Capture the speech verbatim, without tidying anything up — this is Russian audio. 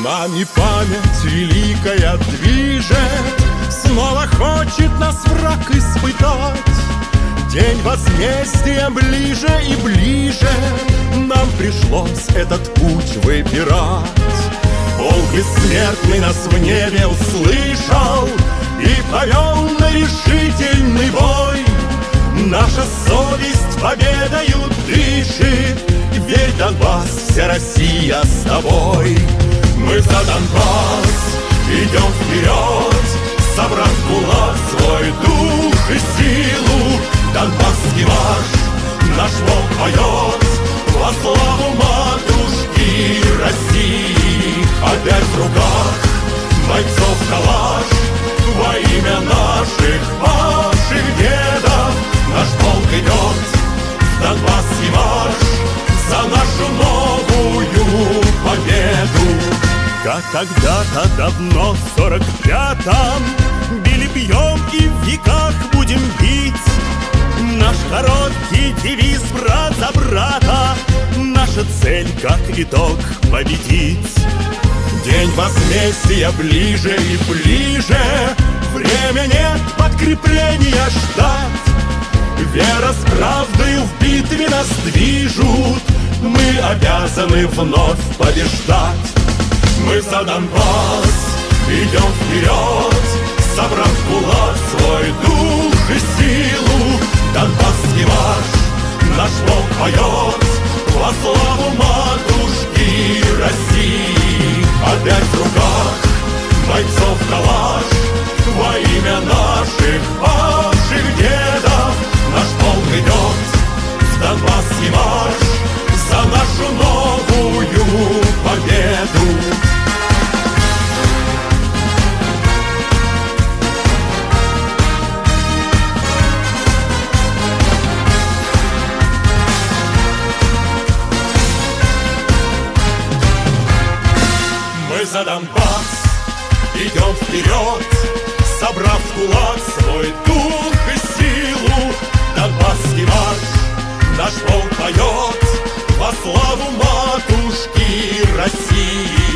Нами память великая движет, снова хочет нас враг испытать. День возмездия ближе и ближе, нам пришлось этот путь выбирать. Бог бессмертный нас в небе услышал и повел на решительный бой. Наша совесть победою дышит, верь, Донбасс, вся Россия с тобой. Мы за Донбасс идем вперед, собрав в кулак свой дух и силу. Донбасский марш наш полк поет во славу матушки России. Опять в руках бойцов калаш, во имя наших павших дедов наш полк идет в Донбасский марш за нашу новую победу. Как когда-то давно в сорок пятом били, бьем и в веках будем бить. Наш короткий девиз брат за брата, наша цель как итог победить. День возмездия ближе и ближе, время нет подкрепления ждать. Вера с правдой в битве нас движут, мы обязаны вновь побеждать. Мы за Донбасс идем вперед, собрав в кулак свой дух и силу. Донбасский марш наш полк поет во славу матушки России. Опять в руках бойцов калаш, во имя наших павших дедов наш полк идет в Донбасский марш за нашу новую победу. Мы за Донбасс идем вперед, собрав в кулак свой дух и силу. Донбасский марш наш полк поет во славу матушки России.